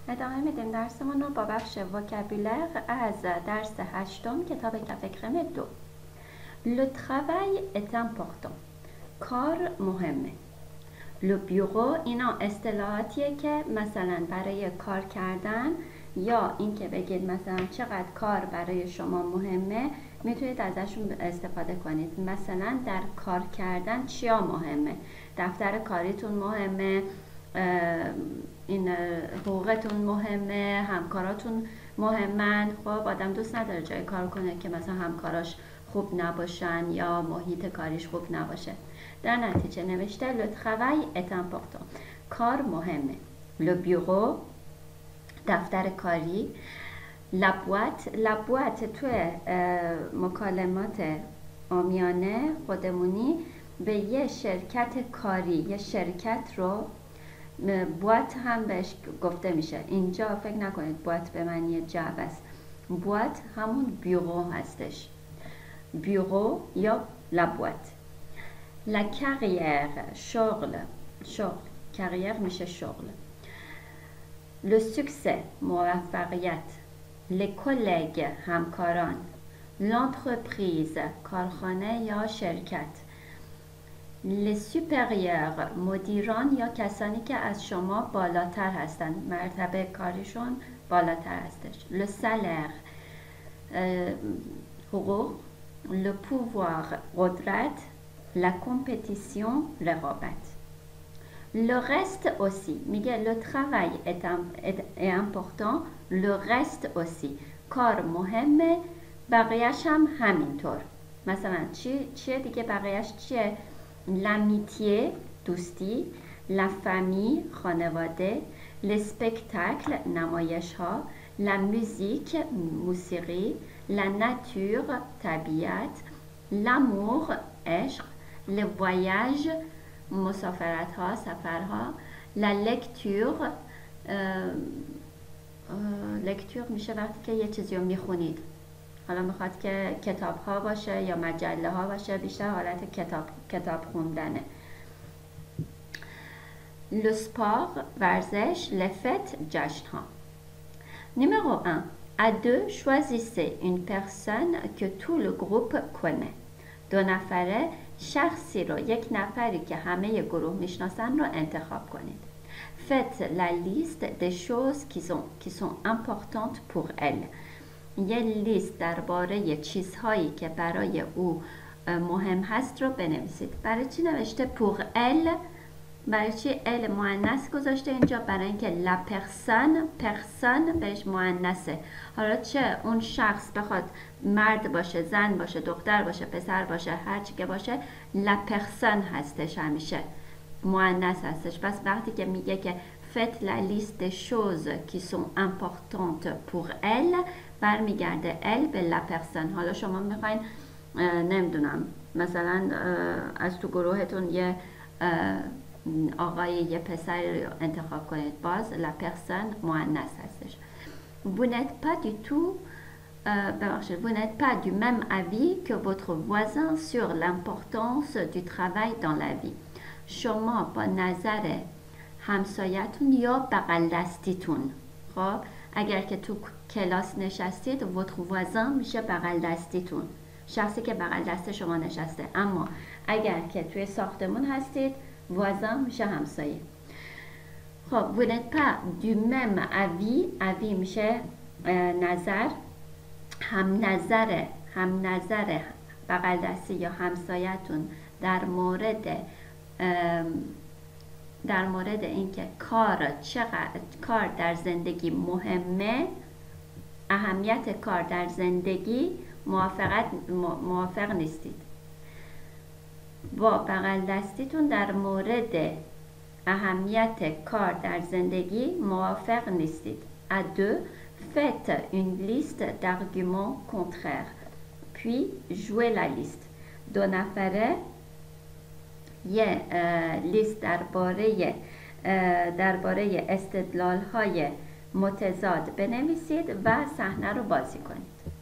ادامه میدیم درسمون رو با بخش وکابولر از درس 8 کتاب کف کرم 2. Le travail est important. کار مهمه. Le bureau اینا اصطلاحاتیه که مثلا برای کار کردن یا اینکه بگید مثلا چقدر کار برای شما مهمه میتونید ازشون استفاده کنید. مثلا در کار کردن چیا مهمه؟ دفتر کاریتون مهمه، این حقوقتون مهمه، همکاراتون مهمن. خب آدم دوست نداره جای کار کنه که مثلا همکاراش خوب نباشن یا محیط کاریش خوب نباشه. در نتیجه نوشته le travail est important. کار مهمه. le bureau دفتر کاری، la boîte توی مکالمات عامیانه خودمونی به یه شرکت کاری، یه شرکت رو بوات هم بهش گفته میشه. اینجا فکر نکنید بوات به معنی جعبه است. بوات همون بیورو هستش. بیورو یا لابوات. لا کاریر شغل کاریر میشه شغل. لو سوکسه موفقیت. لی کولگ همکاران. لانترپریز کارخانه یا شرکت. لی سوپریور مدیران یا کسانی که از شما بالاتر هستند، مرتبه کاریشون بالاتر هستش. لو سالر حقوق. لو پووار قدرت. لا کمپتیسیون رقابت. Le reste aussi میگه le travail est important, le reste aussi کار مهمه، بقیهش هم همینطور. مثلا چیه دیگه؟ بقیهش چیه؟ l'amitié دوستی، la famille خانواده، les spectacles نمایش ها، la musique موسیقی، la nature طبیعت، l'amour عشق، le voyage مسافرت ها، سفرها، la lecture lecture میشه وقتی که یه چیزی رو میخونید. حالا میخواد که کتاب ها باشه یا مجله ها باشه، بیشتر حالت کتاب خوندنه. le sport ورزش، les fêtes جشن ها. Numéro 1. À deux, choisissez une personne que tout le groupe connaît. 2 نفره شخصی رو، یک نفری که همه گروه میشناسن رو انتخاب کنید. Faites la liste des choses qui sont importantes pour elle. یه لیست درباره چیزهایی که برای او مهم هست رو بنویسید. برای چی نوشته pour elle؟ برای چی ال مؤنث گذاشته اینجا؟ برای اینکه لا پرسون بهش مؤنثه. حالا چه اون شخص بخواد مرد باشه، زن باشه، دختر باشه، پسر باشه، هر چی که باشه، لا پرسون هستش، همیشه مؤنث هستش. پس وقتی که میگه که faites la liste des choses qui sont importantes pour elle، برمیگرده ال به لا پرسون. حالا شما میخواین نمیدونم مثلا از تو گروهتون یه آقای یه پسر رو انتخاب کنید، باز لا پرسون مؤنث هستش. vous n'êtes pas du même avis que votre voisin sur l'importance du travail dans la vie. شما با نظر همسایتون یا بغل دستیتون، خب اگر که تو کلاس نشستید votre voisin میشه بغل دستیتون، شخصی که بغل دست شما نشسته. اما اگر که توی ساختمون هستید voisin میشه همسایه. خب vous n'êtes pas du même avis میشه نظر، هم نظر بغل دستی یا همسایتون در مورد اینکه کار در زندگی مهمه، اهمیت کار در زندگی موافق نیستید. با بغل دستیتون در مورد اهمیت کار در زندگی موافق نیستید. À deux, faites une liste d'arguments contraires, puis jouez la liste. 2 نفره یه لیست درباره استدلال های متضاد بنویسید و صحنه رو بازی کنید.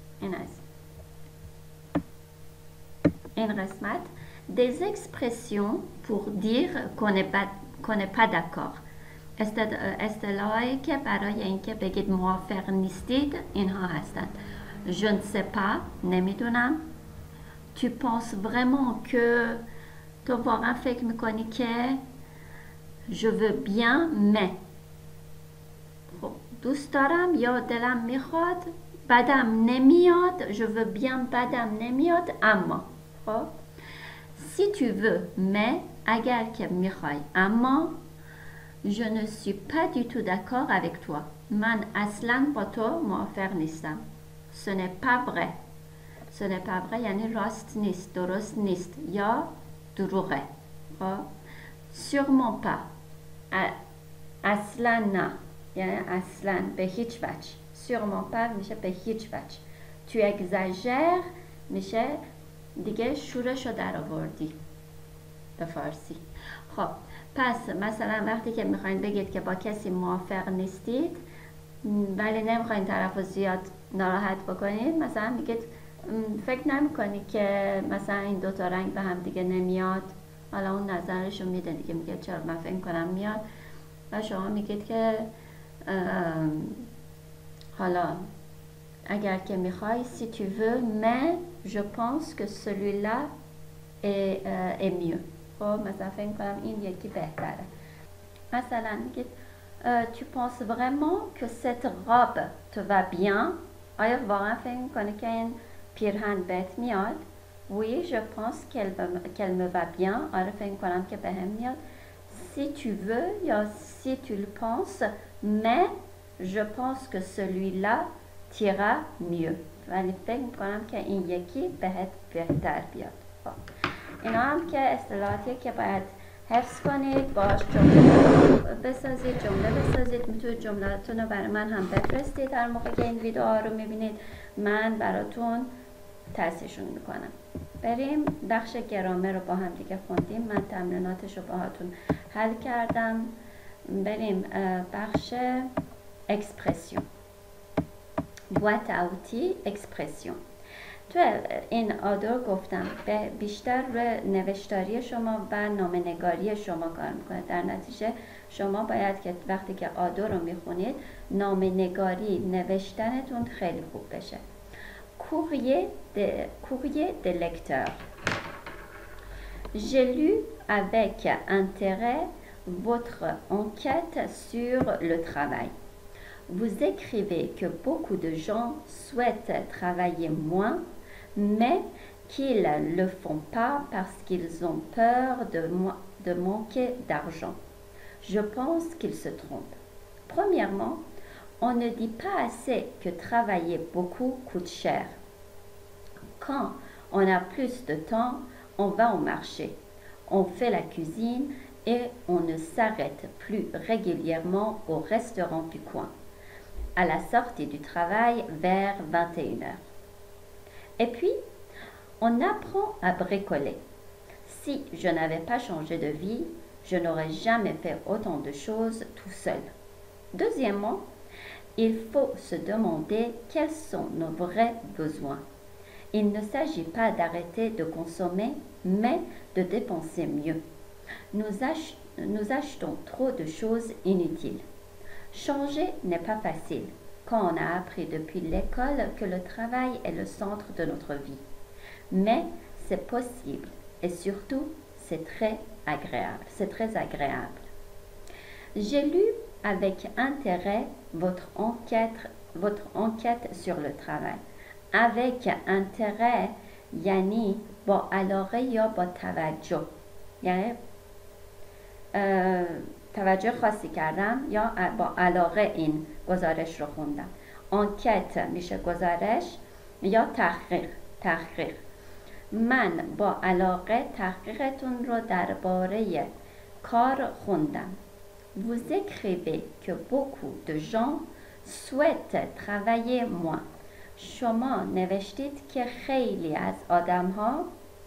این قسمت des expressions pour dire qu'on n'est pas d'accord. اصطلاحی که برای اینکه بگید موافق نیستید اینها هستند. Je ne sais pas، نمیدونم. Tu penses vraiment que، تو واقعا فکر میکنی که. Je veux bien mais، خب دوست دارم یا دلم میخواد، بدم نمیاد. Je veux bien، بدم نمیاد اما. خب si tu veux mais، اگر که میخوای اما. Je ne suis pas du tout d'accord avec toi، من اصلا با تو موافق نیستم. Ce n'est pas vrai، ce n'est pas vrai یعنی راست نیست، درست نیست یا دروغه. خب sûrement pas، اصلا نه یعنی اصلا به هیچ وجه. sûrement pas میشه به هیچ وجه. tu exagères میشه دیگه شورشو در آوردی به فارسی. خب پس مثلا وقتی که میخواین بگید که با کسی موافق نیستید ولی نمیخواین طرف رو زیاد ناراحت بکنید، مثلا میگید فکر نمیکنی که مثلا این دوتا رنگ به هم دیگه نمیاد، حالا اون نظرشو میده دیگه، میگه چرا من فکر کنم میاد و شما میگید که حالا اگر که میخوای si tu veux mais je pense que celui-là est mieux. خب مثلا فکر کنم این یکی بهتره. مثلا میگید tu penses vraiment que cette robe te va bien، آیا واقعا فکر میکنی که این پیرهن بهت میاد؟ oui je pense qu'elle me va bien، آره فکر میکنم که بهم میاد. si tu veux یا si tu le penses mais je pense que celui-là t'ira mieux، ولی فکر میکنم که این یکی بهت بهتر بیاد. خب اینا هم که اصطلاحاتی که باید حفظ کنید، باش جمله بسازید. میتونید جملاتون رو برای من هم بفرستید هر موقع که این ویدیوها رو میبینید، من براتون تصحیحشون میکنم. بریم بخش گرامر رو با هم دیگه خوندیم، من تمریناتش رو باهاتون حل کردم. بریم بخش اکسپرسیون، boîte à outils اکسپرسیون. تو این آدو گفتم بیشتر روی نوشتاری شما و نامه‌نگاری شما کار میکنه. در نتیجه شما باید که وقتی که آدو رو میخونید نامه‌نگاری نوشتنتون خیلی خوب بشه. courrier de lecteur. J'ai lu avec intérêt votre enquête sur le travail. Vous écrivez que beaucoup de gens souhaitent travailler moins, mais qu'ils ne le font pas parce qu'ils ont peur de manquer d'argent. Je pense qu'ils se trompent. Premièrement, on ne dit pas assez que travailler beaucoup coûte cher. Quand on a plus de temps, on va au marché, on fait la cuisine et on ne s'arrête plus régulièrement au restaurant du coin à la sortie du travail vers 21h. Et puis, on apprend à bricoler. Si je n'avais pas changé de vie, je n'aurais jamais fait autant de choses tout seul. Deuxièmement, il faut se demander quels sont nos vrais besoins. Il ne s'agit pas d'arrêter de consommer, mais de dépenser mieux. Nous achetons trop de choses inutiles. Changer n'est pas facile quand on a appris depuis l'école que le travail est le centre de notre vie. Mais c'est possible et surtout c'est très agréable. J'ai lu avec intérêt votre enquête sur le travail. Avec intérêt یعنی با علاقه یا با توجه، یعنی توجه خاصی کردم یا با علاقه این گزارش رو خوندم. انکت میشه گزارش یا تحقیق. من با علاقه تحقیقتون رو درباره کار خوندم. Vous écrivez que beaucoup de gens souhaitent travailler moins. شما نوشتید که خیلی از آدم ها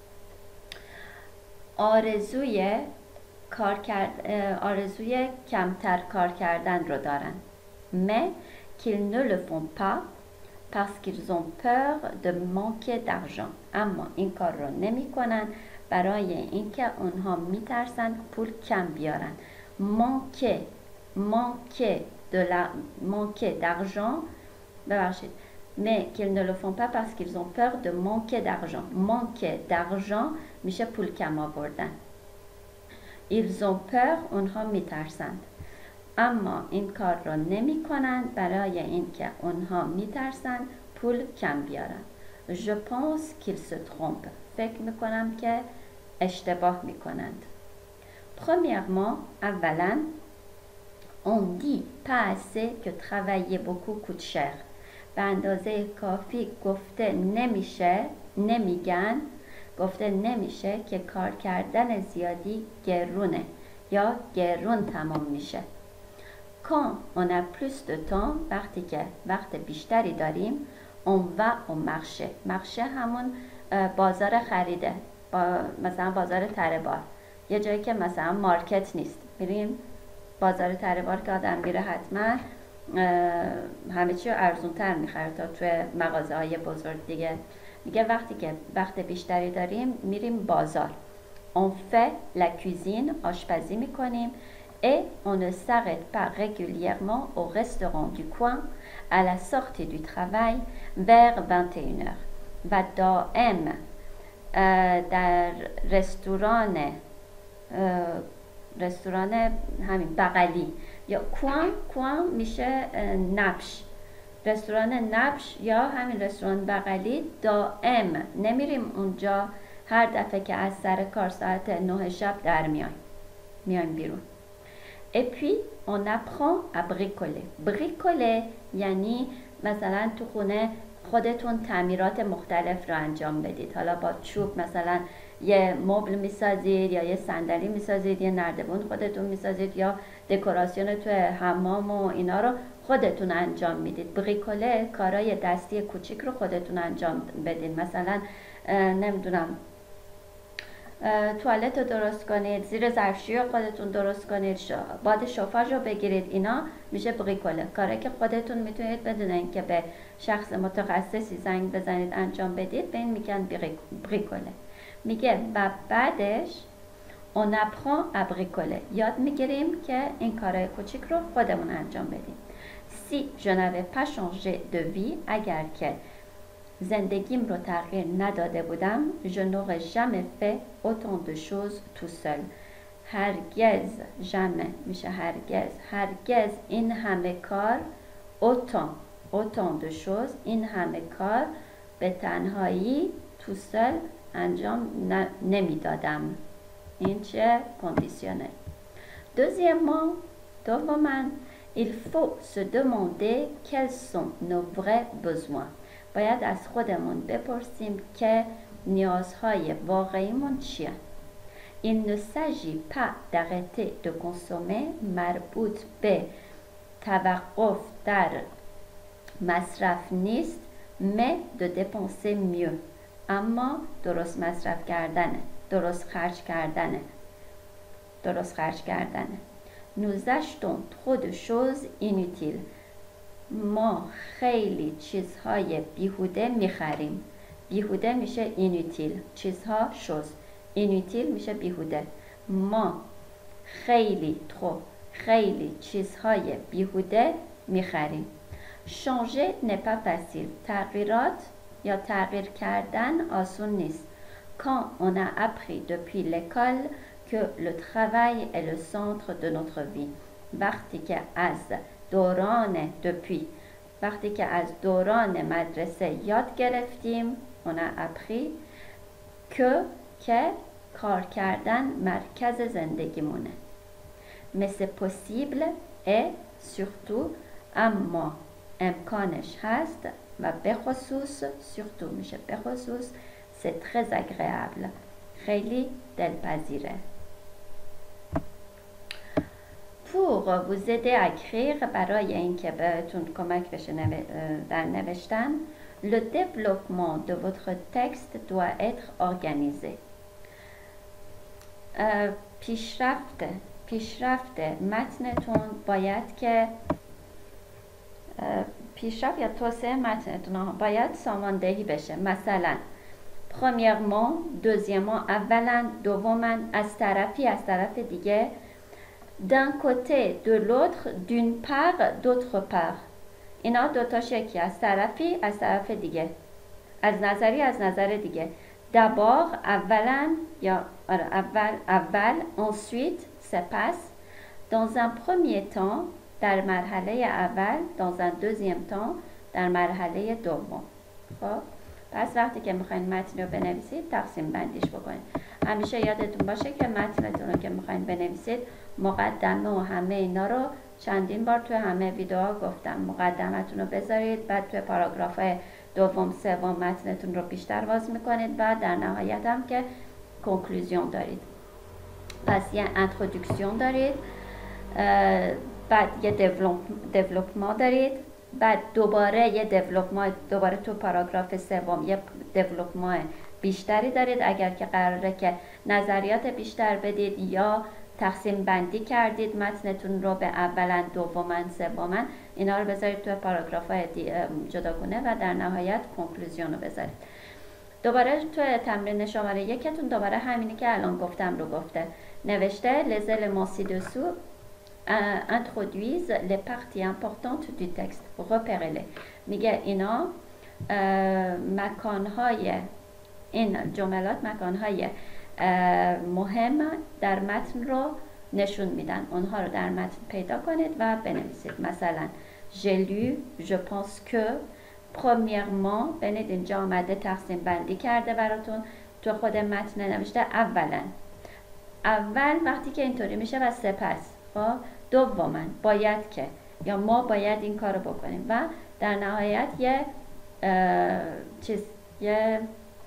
آرزوی کمتر کار کردن رو دارن. Mais qu'ils ne le font pas parce qu'ils ont peur de manquer d'argent. اما این کار رو نمی کنن برای اینکه اونها میترسن پول کم بیارن. manquer manquer d'argent mais qu'ils ne le font pas parce qu'ils ont peur de manquer d'argent. Manquer d'argم میشه پول کم آوردن. Ils ont peur اونها میترسند. اما این کار را نمی کنند برای اینکه اونها میترسند پول کم بیارن. Je pense qu'ils se trompent. فکر میکنم که اشتباه میکنند. Premièrement, اولا on dit pas assez que travailler beaucoup coûte cher. به اندازه کافی گفته نمیشه که کار کردن زیادی گرونه یا گرون تمام میشه. Quand on a plus de temps, وقتی که وقت بیشتری داریم on va au marché. marché همون بازار خریده، مثلا بازار تره بار، یه جایی که مثلا مارکت نیست، میریم بازار تره بار که آدم میره حتما همه چی رو ارزون تر میخره تا توی مغازه های بزرگ دیگه. میگه وقتی که وقت بیشتری داریم میریم بازار. On fait la cuisine، آشپزی میکنیم. Et on ne s'arrête pas régulièrement au restaurant du coin à la sortie du travail vers 21h. و دائم در رستوران همین بغلی یا کوان میشه نبش، رستوران نبش یا همین رستوران بغلی دائم نمیریم اونجا هر دفعه که از سر کار ساعت 9 شب در میایم بیرون. Et puis on apprend à bricoler. bricoler یعنی مثلا تو خونه خودتون تعمیرات مختلف رو انجام بدید. حالا با چوب مثلا یه مبل میسازید یا یه صندلی میسازید، یه نردبون خودتون میسازید یا دکوراسیون تو حمام و اینا رو خودتون انجام میدید. بریکوله کارای دستی کوچیک رو خودتون انجام بدید. مثلا نمیدونم توالت رو درست کنید، زیر ظرفشویی رو خودتون درست کنید، باد شوفاژ رو بگیرید، اینا میشه بریکوله. کاری که خودتون میتونید بدون اینکه به شخص متخصصی زنگ بزنید انجام بدید، به این میگن بریکوله. میگه و بعدش on apprend à bricoler، یاد میگیریم که این کارهای کوچیک رو خودمون انجام بدیم. si je n'avais pas changé de vie، اگر که زندگیم رو تغییر نداده بودم je n'aurais jamais fait autant de choses tout seul. هرگز jamais میشه هرگز این همه کار autant de choses این همه کار به تنهایی tout seul انجام نمیدادم. این چه کندیشنل. دوما il faut se demander quels sont nos vrais besoins. باید از خودمون بپرسیم که نیازهای واقعیمون چیه. Il ne s'agit pas d'arrêter de consommer، مربوط به توقف در مصرف نیست، mais de dépenser mieux، اما درست مصرف کردنه، درست خرج کردنه. Nous achetons trop de choses inutiles، ما خیلی چیزهای بیهوده میخریم. بیهوده میشه اینوتیل، چیزها شوز، اینوتیل میشه بیهوده. ما خیلی چیزهای بیهوده میخریم. changer n'est pas facile، تغییرات یا تغییر کردن آسون نیست. quand on a appris depuis l'école que le travail est le centre de notre vie، وقتی که از دوران مدرسه یاد گرفتیم on a appris که کار کردن مرکز زندگیمونه. mais c'est possible et surtout، اما امکانش هست و به خصوص surtout میشه به خصوص c'est très agréable، خیلی دلپذیره. pour vous aider à écrire، برای اینکه بهتون کمک بشه در نوشتن le développement de votre texte doit être organisé. پیشرفت متنتون باید که پیشرفت یا توسعه متنتون باید ساماندهی بشه. مثلا premièrement، deuxièmement اولا، دوما، از طرف دیگه d'un côté de l'autre d'une part d'autre part اینا دوتاش یکی از طرفی از طرف دیگه از نظری از نظر دیگه d'abord اولا یا اول ensuite se passe dans un premier temps در مرحله اول dans un deuxième temps در مرحله دوم خب پس وقتی که میخواین متن رو بنویسید تقسیم بندیش بکنید همیشه یادتون باشه که متنتون رو که میخواین بنویسید مقدمه و همه اینا رو چندین بار توی همه ویدیوها گفتم مقدمتون رو بذارید بعد توی پاراگراف های دوم سوم متنتون رو بیشتر باز میکنید و در نهایت هم که کنکلوزیون دارید پس یه انترودکسیون دارید بعد یه دیولوپمان دارید بعد دوباره یه دیولوپمان دوباره تو پاراگراف سوم یه دیولوپمان بیشتری دارید اگر که قراره که نظریات بیشتر بدید یا تقسیم بندی کردید متنتون رو به اولا دوما سوما اینا رو بذارید تو پاراگراف های جداگونه و در نهایت کنکلوزیون رو بذارید دوباره تو تمرین شماره یکتون دوباره همینی که الان گفتم رو گفته نوشته les éléments ci-dessous introduisent les parties importantes du texte repérez-les میگه اینا مکانهای این جملات مکانهای مهم در متن رو نشون میدن اونها رو در متن پیدا کنید و بنویسید مثلا j'ai lu je pense que premièrement ببینید اینجا آمده تقسیم بندی کرده براتون تو خود متن نوشته اول وقتی که اینطوری میشه و سپس خب دوما باید که یا ما باید این کارو بکنیم و در نهایت یه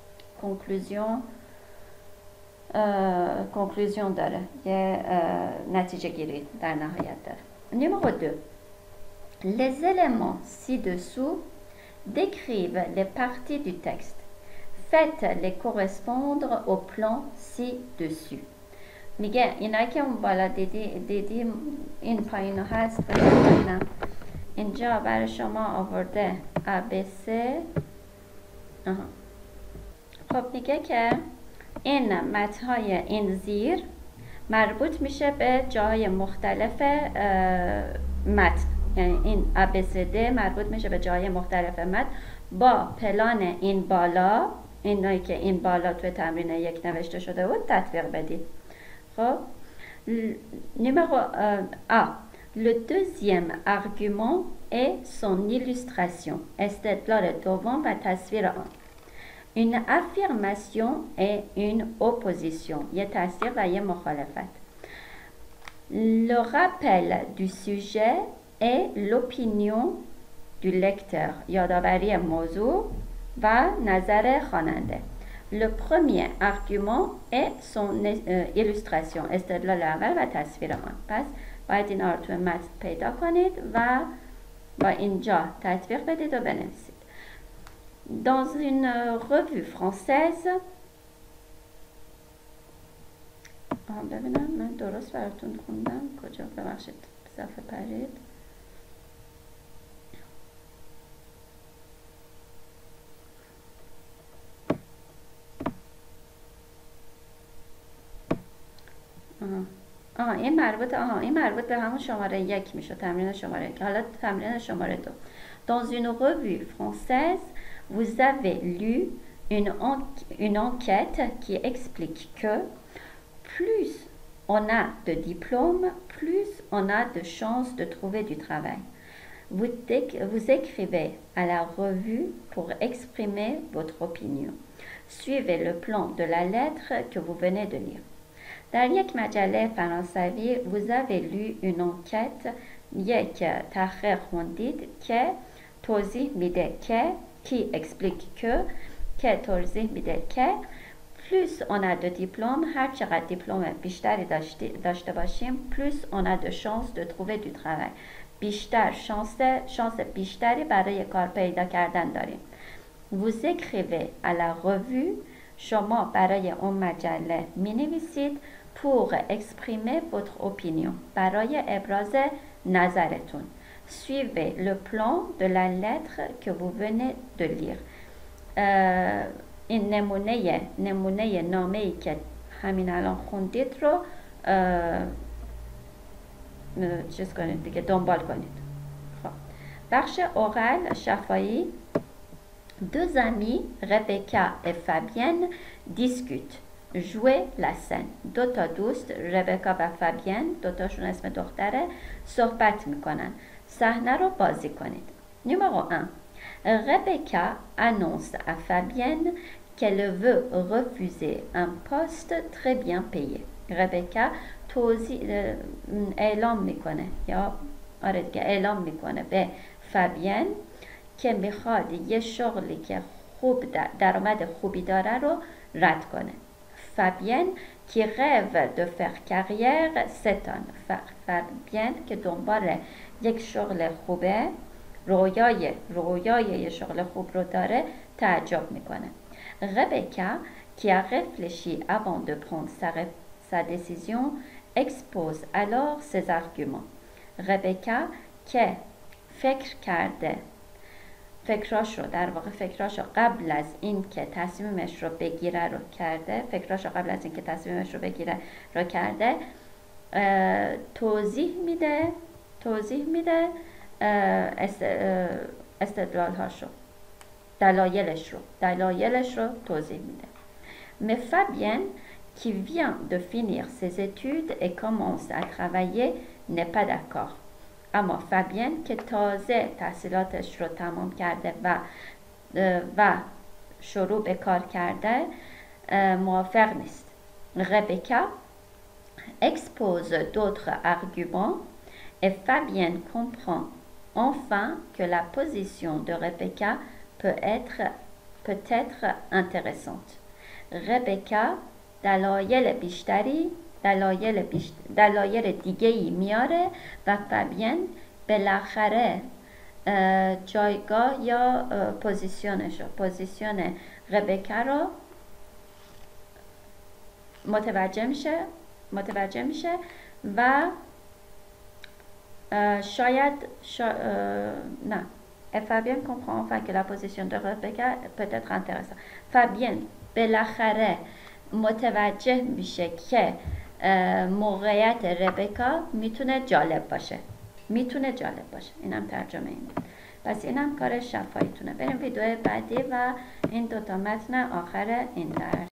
کنکلوزیون داره یه نتیجه گیری در نهایت داره numéro 2 les éléments ci-dessous décrivent les parties du texte faites-les correspondre au plan ci-dessus میگه اینا که اون بالا دیدی این پایین هست اینجا برای شما آورده ABC خب میگه که این متن‌های این زیر مربوط میشه به جای مختلف متن یعنی این ABCD مربوط میشه به جای مختلف متن با پلان این بالا اینایی که این بالا توی تمرین یک نوشته شده بود تطبیق بدید خب numéro A le deuxième argument est son illustration استدلال دوم و تصویر آن une affirmation et une opposition یه تصدیق و یه مخالفت le rappel du sujet et l'opinion du lecteur یادآوری موضوع و نظر خواننده le premier argument est son illustration استدلال اول و تصویر آن پس باید این رو توی متن پیدا کنید و با اینجا تطبیق بدید و بنویسید dans une revue française ببینم من درست براتون خوندم کجا ببخشید صفحه پرید این مربوط به همون شماره یک میشه تمرین شماره یک حالا تمرین شماره دو dans une revue française vous avez lu une enquête qui explique que plus on a de diplômes plus on a de chances de trouver du travail vous écrivez à la revue pour exprimer votre opinion suivez le plan de la lettre que vous venez de lire در یک مجله فرانسوی vous avez lu une enquête یک تحقیق خوندید که توضیح میده که کی explique که توضیح میده که plus on a de diplôme هر چقدر دیپلم بیشتری داشته باشیم plus on a de chance de trouver du travail بیشتر شانس بیشتری برای کار پیدا کردن داریم vous écrivez à la revue شما برای اون مجله می نویسید pour exprimer votre opinion برای ابراز نظرتون suivez le plan de la lettre que vous venez de lire این نمونه نامه‌ای که همین الان خوندید رو چیز کنید دیگه، دنبال کنید. خب بخش اورال شفایی. Deux amis, Rebecca et Fabienne, discutent. Jouer la scène. دو تا دوست، ربکا و فابین، دوتاشون اسم دختره، صحبت میکنن. صحنه رو بازی کنید. Numéro 1. Rebecca annonce à Fabienne qu'elle veut refuser un poste très bien payé. ربکا اعلام میکنه یا آره دیگه اعلام میکنه به فابین که میخواد یه شغلی که خوب درآمد خوبی داره رو رد کنه. فابین qui rêve de faire carrière s'étonne. فابین که دنبال یک شغل خوبه، رویای یه شغل خوب رو داره، تعجب میکنه. ربکا qui a réfléchi avant de prendre sa décision expose alors ses arguments. ربکا که فکر کرده، فکراشو قبل از این که تصمیمش رو بگیره رو کرده، توضیح میده استدلالهاشو، دلایلش رو توضیح میده. Mais Fabienne qui vient de finir ses études et commence à travailler n'est pas d'accord. اما فابین که تازه تحصیلاتش رو تمام کرده و شروع به کار کرده موافق نیست. ربکا expose d'autres arguments et Fabienne comprend enfin que la position de Rebecca peut être intéressante. ربکا دلایل دیگه‌ای میاره و فابین بالاخره جایگاه یا پوزیشن ربکا رو متوجه میشه و فابین comprend enfin que la position de Rebecca peut être intéressante. فابین بالاخره متوجه میشه که موقعیت ربکا میتونه جالب باشه. اینم ترجمه اینه. پس اینم کار شفاییتونه. بریم ویدیو بعدی و این دوتا متن آخر این درس.